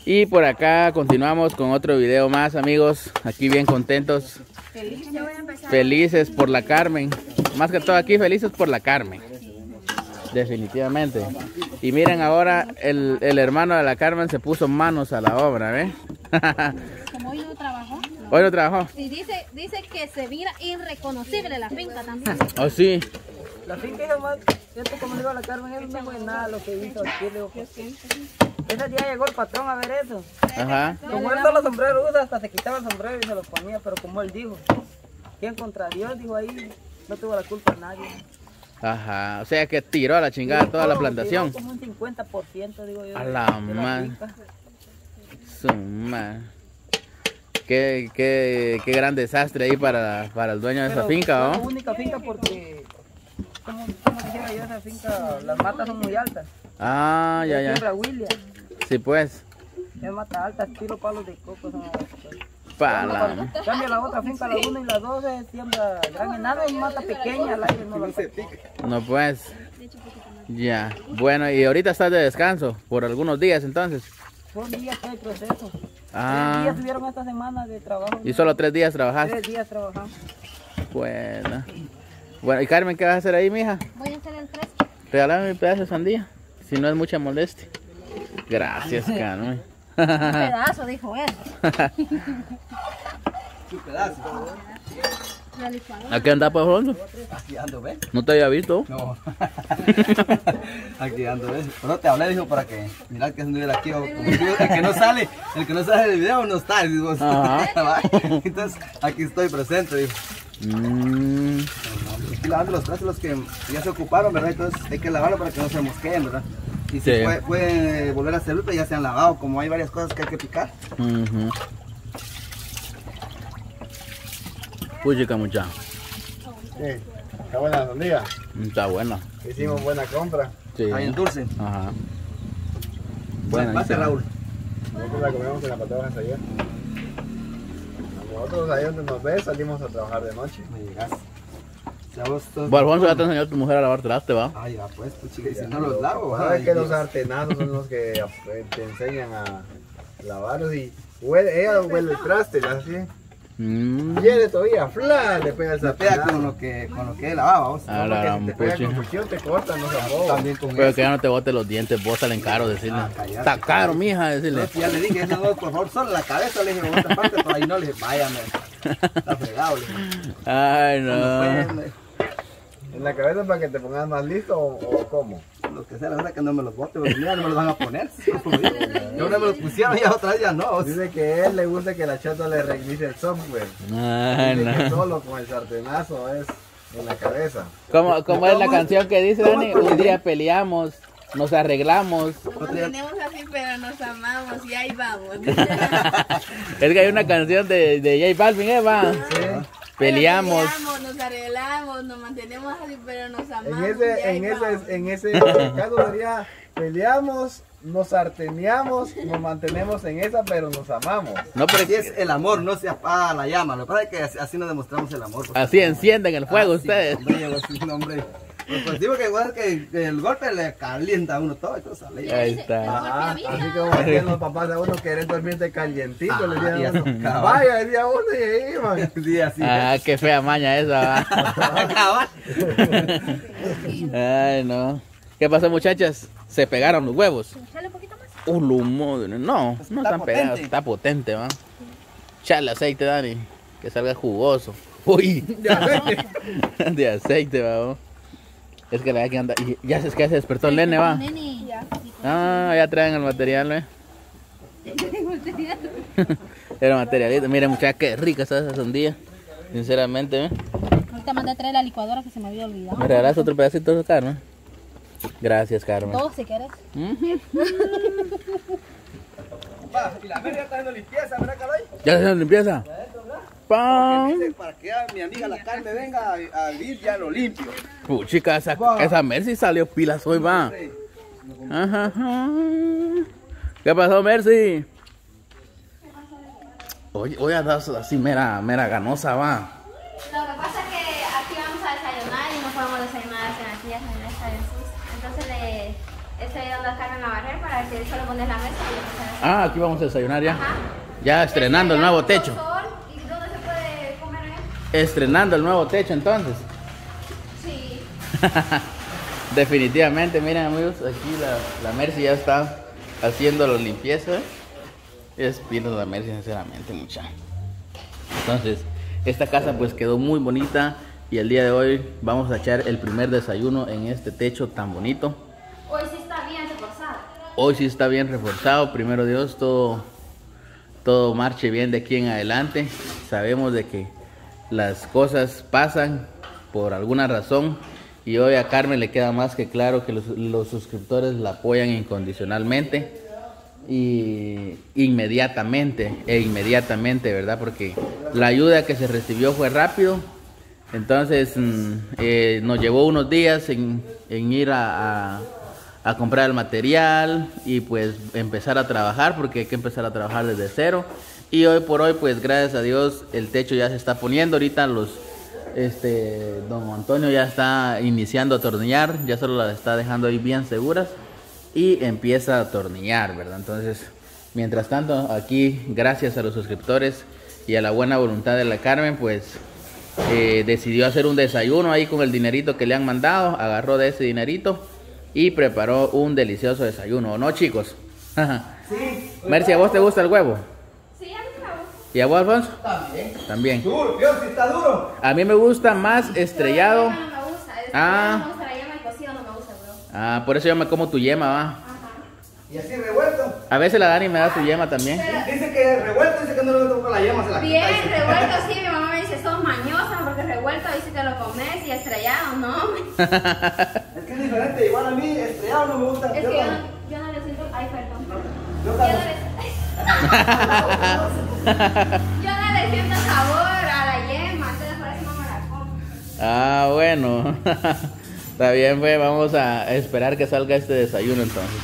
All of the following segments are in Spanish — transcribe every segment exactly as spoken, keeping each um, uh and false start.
Y por acá continuamos con otro video más, amigos. Aquí bien contentos. Felices. Felices por la Carmen. Más que todo aquí felices por la Carmen. Definitivamente. Y miren ahora el, el hermano de la Carmen se puso manos a la obra, ¿ves? Como hoy no trabajó. Hoy no trabajó. Y dice, dice que se mira irreconocible la finca también. Oh, sí. La finca es más, siento como digo a la Carmen, eso no fue nada lo que hizo aquí. Digo, pues, ese día llegó el patrón a ver eso. Ajá. Como él solo sombrero usa, hasta se quitaba el sombrero y se lo ponía, pero como él dijo, ¿quién contra Dios? Dijo ahí, no tuvo la culpa nadie. Ajá. O sea que tiró a la chingada toda la plantación. Como un cincuenta por ciento, digo yo. A de- la de la man. finca. Su ma- Qué, qué, qué gran desastre ahí para, para el dueño de esa Pero finca, fue ¿no? la única finca porque, como, como dijera yo, esa finca, las matas son muy altas. Ah, ya, ya. Siembra William, Sí, pues. es mata alta, estilo palos de coco. Son altas. Para. Cambia la otra finca, la uno y la dos, es siembra gran enano, es mata pequeña, al aire no la pica. No, pues. Ya. Bueno, y ahorita estás de descanso por algunos días entonces. Son días que hay proceso. Ah. Tres días tuvieron esta semana de trabajo. Y solo tres días trabajaste. Tres días trabajamos. Bueno. Bueno, y Carmen, ¿qué vas a hacer ahí, mija? Voy a hacer el tres. Regálame mi pedazo de sandía. Si no es mucha molestia. Gracias, Carmen. Un pedazo, dijo él. Su pedazo. La licuadora. ¿A qué andas por fondo? Aquí ando, ¿ves? No te había visto. No. Aquí ando, ¿ves? Pero te hablé, dijo, para que mirar que anduviera aquí. O como digo, el que no sale, el que no sale del video no está. Digo, Ajá. entonces, aquí estoy presente, dijo. Mm, Aquí lavando los trastes, los que ya se ocuparon, ¿verdad? Entonces hay que lavarlo para que no se mosqueen, ¿verdad? Y si Sí. puede, puede volver a servir, pues ya se han lavado, como hay varias cosas que hay que picar. ujú. Puchica, mucha. Sí, está buena la sandía. Está buena. Hicimos buena compra. Sí. Ahí en dulce. Ajá. Bueno, pase, Raúl. Nosotros la comemos en la patada ayer. Nosotros ahí donde nos ves salimos a trabajar de noche. Me llegas. Ya vos todos- Bueno, Alfonso, ya te enseñó a tu mujer a lavar traste, ¿va? Ay, ya pues, pues chica, y si no los lavo, Sabes ay, que los Dios. artenados son los que eh, te enseñan a lavarlos y huele, ella huele el traste, así. Mm. Viene todavía, fla, le pega el Se pega sartenazo. con lo que, con lo que él lavaba, vos. Ah, No, la porque gran si te pega puchi. con cuchillo te corta, no se ahoga. También con Pero eso. que ya no te bote los dientes, vos salen caro decirle. Ah, cállate. Está caro, mija, decirle. No, si ya le dije, esa no, por favor, solo la cabeza, le dije, en otra parte, por ahí no, le dije, váyame. Está fregado, le dije. Ay, No, no. pues, ¿En la cabeza para que te pongas más listo o, o cómo? lo que sea, la verdad que no me los bote, porque mira, no me los van a poner. Yo no me los pusieron, ya otra vez ya no. Dice que a él le gusta que la chata le reinicie el software. Ay, Dice que no. solo con el sartenazo es en la cabeza. ¿Cómo, cómo es la canción que dice, Dani? Un día peleamos, nos arreglamos. Nos tenemos así, pero nos amamos y ahí vamos. Es que hay una canción de, de J Balvin, ¿eh, va? Peleamos. Peleamos, nos arreglamos, nos mantenemos así, pero nos amamos. En y ese, ahí en vamos. ese, en ese caso sería peleamos, nos sarteneamos, nos mantenemos en esa, pero nos amamos. No, pero Así es el amor, no se apaga la llama. Lo que pasa es que así, así nos demostramos el amor. porque- así encienden el fuego Ah, sí, ustedes. Hombre, llegó así, no, hombre. Pues, pues digo que igual que, que el golpe le calienta a uno todo, entonces sale. Ahí está. Ajá, así como decían los papás a uno querer dormirte calientito, Ah, le y decían a eso, uno, cabal. vaya, decía uno y ahí iban. Sí, así. Ah, qué fea maña esa, va. Cabal. Ay, no. ¿Qué pasó, muchachas? Se pegaron los huevos. Echale un poquito más. Uh, lo madre. No, no Está están pegados. potente. Está potente, va. Echale aceite, Dani. Que salga jugoso. Uy. De aceite. De aceite, va. va. Es que la verdad que anda. y Ya se, es que se despertó el nene, va. Nene. Ya. Ah, ya traen el material, ¿eh? Era materialito. Miren, muchachas, qué rica está esa sandía. Sinceramente, ¿eh? Ahorita mandé a traer la licuadora que se me había olvidado. ¿Me regalas otro pedacito de Carmen? Gracias, Carmen. Dos si quieres. Ujú. Pa, y la media está haciendo limpieza, ¿verdad, caray? ¿Ya se hace limpieza? ¡Pam! Dice, para que ya mi amiga la carne venga a, a vivir, ya lo limpio. Puchica, esa, esa Mercy salió pilas hoy, va. Sí. Ajá, ajá. ¿Qué pasó, Mercy? Hoy, hoy andas así mera, mera ganosa, va. Lo que pasa es que aquí vamos a desayunar y no podemos desayunar en las sillas en esta de sus. Entonces le estoy dando a Carmen a barrer para para que solo pones la mesa y empezar a... Ah, aquí vamos a desayunar ya. Ajá. Ya estrenando el nuevo techo. Sol, ¿y dónde se puede comer ahí? Estrenando el nuevo techo entonces. Sí. Definitivamente, miren amigos, aquí la, la Mercy ya está haciendo la limpieza. Es pido la Mercy sinceramente mucha. Entonces, esta casa pues quedó muy bonita y el día de hoy vamos a echar el primer desayuno en este techo tan bonito. Hoy sí está bien reforzado. Hoy sí está bien reforzado, primero Dios, todo, todo marche bien de aquí en adelante. Sabemos de que las cosas pasan por alguna razón y hoy a Carmen le queda más que claro que los, los suscriptores la apoyan incondicionalmente y inmediatamente, e inmediatamente, ¿verdad? Porque la ayuda que se recibió fue rápido. Entonces eh, nos llevó unos días en, en ir a, a, a comprar el material y pues empezar a trabajar, porque hay que empezar a trabajar desde cero. Y hoy por hoy pues gracias a Dios el techo ya se está poniendo. Ahorita los este don Antonio ya está iniciando a atornillar, ya solo la está dejando ahí bien seguras y empieza a atornillar, ¿verdad? Entonces mientras tanto aquí gracias a los suscriptores y a la buena voluntad de la Carmen pues Eh, decidió hacer un desayuno ahí con el dinerito que le han mandado, agarró de ese dinerito y preparó un delicioso desayuno, ¿o no, chicos? Sí. Mercy, ¿a vos te gusta el huevo? Sí, a mí me gusta. ¿Y a vos, Alfonso? También. También. Duro, Dios, si está duro. A mí me gusta más estrellado. No me gusta. Es Ah. no me gusta la yema y cocido, no me gusta, bro. Ah, por eso yo me como tu yema, va. Ajá. Y así revuelto. A veces la Dani me da su yema también. Dice que revuelto, dice que no le toca la yema, se la Bien, quita. dice. revuelto sí, mi mamá me dice, sos mañosa porque revuelto dice que lo comes y estrellado, no. Es que es diferente, igual a mí estrellado no me gusta. Es Yo que yo no- no, yo no le siento, ay, perdón. yo Yo cuando- no le, yo no le siento sabor a la yema, entonces por eso no me la como. Ah, bueno. Está bien, pues vamos a esperar que salga este desayuno entonces.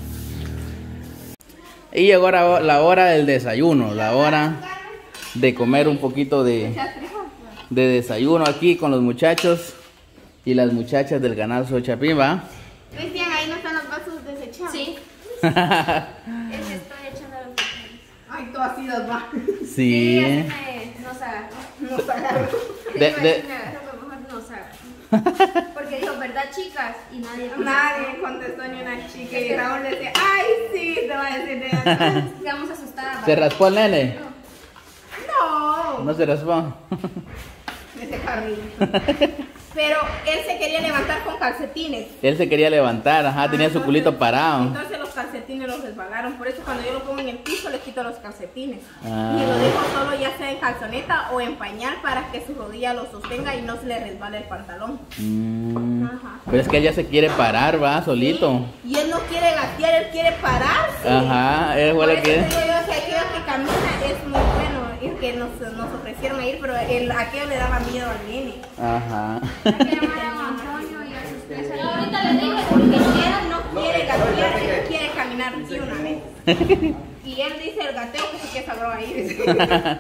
Y llegó ahora la hora del desayuno, la hora de comer un poquito de, de desayuno aquí con los muchachos y las muchachas del canal Soy Chapín, ¿va? Cristian, ahí no están los vasos desechados. Sí. Es que estoy echando los Ay, tú has sido va. Sí. así me, nos agarró. Nos agarró. Sí, De- iba a de- decir, me agarró, pero mejor nos agarró. Porque dijo, ¿verdad, chicas? Y nadie contestó. Nadie contestó ni una chica y Raúl decía, ay, sí, te va a decir de verdad. Quedamos asustadas. ¿Se raspó el nene? No, No se raspó. ese Carlito. Pero él se quería levantar con calcetines. Él se quería levantar, ajá, tenía su Entonces- culito parado. Entonces los calcetines los resbalaron. Por eso cuando yo lo pongo en el piso le quito los calcetines. Ah. Y lo dejo solo ya sea en calzoneta o en pañal para que su rodilla lo sostenga y no se le resbale el pantalón. Mm, Ajá. pero es que él ya se quiere parar, va, solito. Y él no quiere gatear, él quiere pararse. Ajá, él Por fue lo eso que... digo yo, si aquello que camina es muy bueno. Y que nos, nos ofrecieron ir, pero el, aquello le daba miedo al nene. Ajá. Hay que llamar a don Antonio y a sus tres amigos. Ahorita le dije Porque porque él no quiere gatear, él quiere caminar de una vez. Y él dice el gateo que sí que sabró ahí. Dice.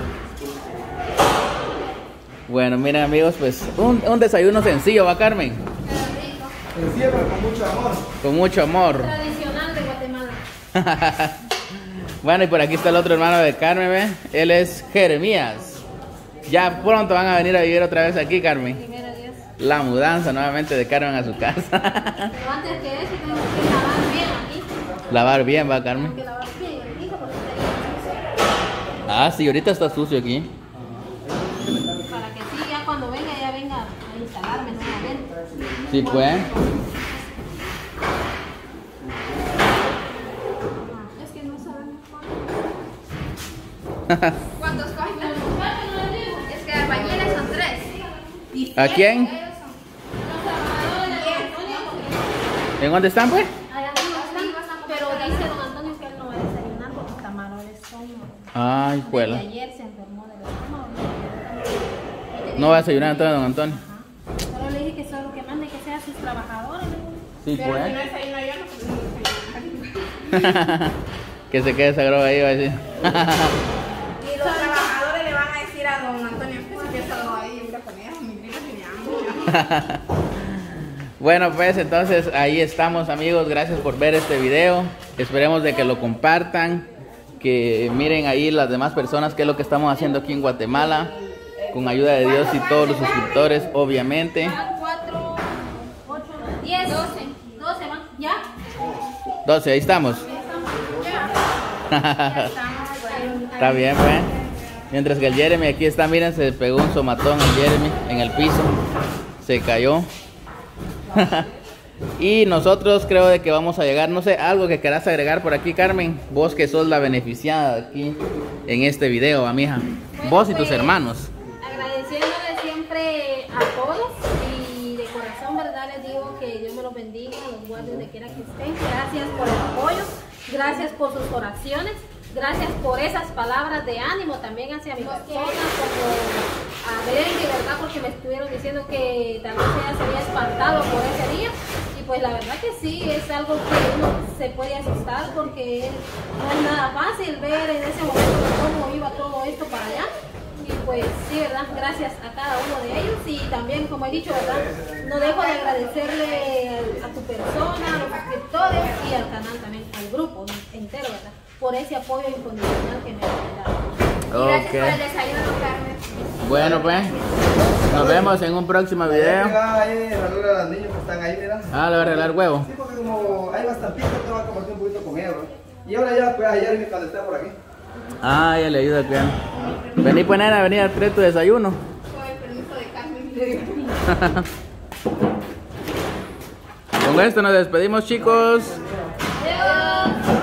Bueno, miren amigos, pues un, un desayuno sencillo, ¿va, Carmen? Sencillo, pero con mucho amor. Con mucho amor. tradicional de Guatemala. Bueno, y por aquí está el otro hermano de Carmen, ¿ve? Él es Jeremías. Ya pronto van a venir a vivir otra vez aquí, Carmen. Primero Dios. La mudanza nuevamente de Carmen a su casa. Pero antes que eso tengo que lavar bien aquí. Lavar bien, ¿va, Tengo Carmen? que lavar bien el piso porque está bien Ah, sí, ahorita está sucio aquí. sucio. Para que sí, ya cuando venga, ya venga a instalarme nuevamente. Sí, pues. Es que no sabemos cuánto. ¿Cuántos cogen? Es que albañiles son tres. Y ¿A quién? ellos son. Los trabajadores. ¿En dónde están, pues? Allá arriba están, pero dice don Antonio que él no va a desayunar porque está malo el estómago. Ay, Desde juela. ayer se enfermó del estómago. No va a desayunar entonces, don Antonio. Ajá. Solo le dije que solo que mande que sea sus trabajadores. Sí, Pero si no pues. desayuno yo, no podemos desayunar. Que se quede sagrado ahí, va a decir. Y los trabajadores le van a decir a don Antonio que se quede salgo ahí y mira con ella, mi grita que me amo. Bueno, pues entonces ahí estamos, amigos. Gracias por ver este video. Esperemos de que lo compartan, que miren ahí las demás personas qué es lo que estamos haciendo aquí en Guatemala, con ayuda de Dios y todos los suscriptores, obviamente. cuatro, ocho, diez, doce. doce más. ¿Ya? doce, ahí estamos. Está bien, pues. Mientras que el Jeremy aquí está, miren, se pegó un somatón el Jeremy en el piso. Se cayó. Y nosotros creo de que vamos a llegar, no sé, algo que quieras agregar por aquí, Carmen. Vos que sos la beneficiada aquí en este video, amija. Vos y tus hermanos. Agradeciéndole siempre a todos y de corazón, verdad, les digo que Dios me los bendiga, los guarde donde quiera que estén. Gracias por el apoyo, gracias por sus oraciones, gracias por esas palabras de ánimo también hacia mi persona, como a Berengue, verdad, porque me estuvieron diciendo que tal vez ella se había espantado por ese día. Y pues la verdad que sí, es algo que uno se puede asustar porque no es nada fácil ver en ese momento cómo iba todo esto para allá. Y pues sí, verdad, gracias a cada uno de ellos y también, como he dicho, verdad, no dejo de agradecerle a tu persona, a los suscriptores y al canal también, al grupo entero, verdad, por ese apoyo incondicional que me han dado. Y gracias Ok. por el desayuno, Carmen. Bueno, pues, nos vemos en un próximo video. Ahí, arreglar a los niños que están ahí, mira. Ah, le voy a arreglar huevo. Sí, porque como hay bastantito, te va a compartir un poquito con ellos, ¿no? Y ahora ya, pues, ayer cuando esté por aquí. Ah, ya le ayuda a cuidar. Vení, pues, nena, vení a traer tu desayuno. Con el permiso de Carmen, le digo. Con esto nos despedimos, chicos. Adiós.